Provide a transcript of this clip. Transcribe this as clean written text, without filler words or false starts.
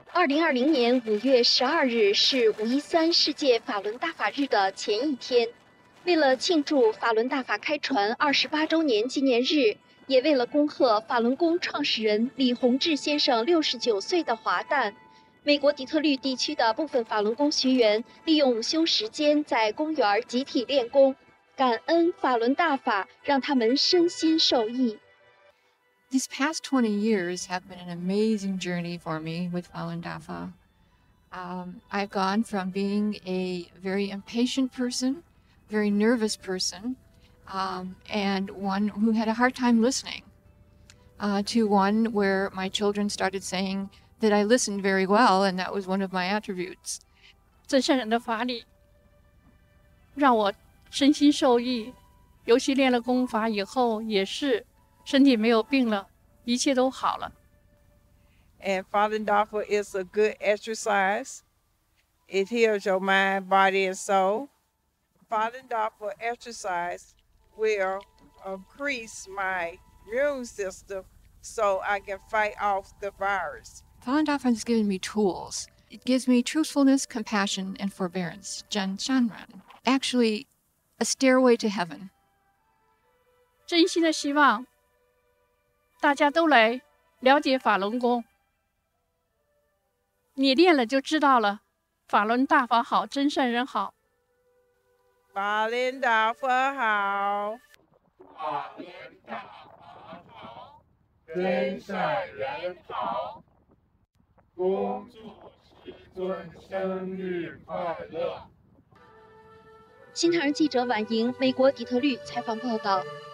2020年5月12日是513世界法轮大法日的前一天。为了庆祝法轮大法开传28周年纪念日，也为了恭贺法轮功创始人李洪志先生69岁的华诞，美国底特律地区的部分法轮功学员利用午休时间在公园集体练功，感恩法轮大法让他们身心受益。 These past 20 years have been an amazing journey for me with Falun Dafa. I've gone from being a very impatient person, very nervous person, and one who had a hard time listening, to one where my children started saying that I listened very well, and that was one of my attributes. 真善人的法理让我身心受益，尤其练了功法以后，也是身体没有病了，一切都好了。 And Falun Dafa is a good exercise. It heals your mind, body, and soul. Falun Dafa exercise will increase my immune system so I can fight off the virus. Falun Dafa has given me tools. It gives me truthfulness, compassion, and forbearance. Jen Shanran. Actually, a stairway to heaven. 真心的希望大家都来了解法轮功，你练了就知道了，法轮大法好，真善人好。 法轮大法好， 法轮大法好，真善人好。恭祝师尊生日快乐！ 新唐人记者婉莹，美国底特律采访报道。